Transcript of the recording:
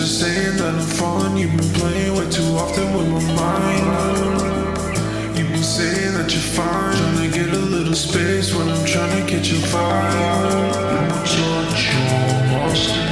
just saying that I'm falling. You've been playing way too often with my mind. You've been saying that you're fine, trying to get a little space when I'm trying to get your vibe. Touch your master.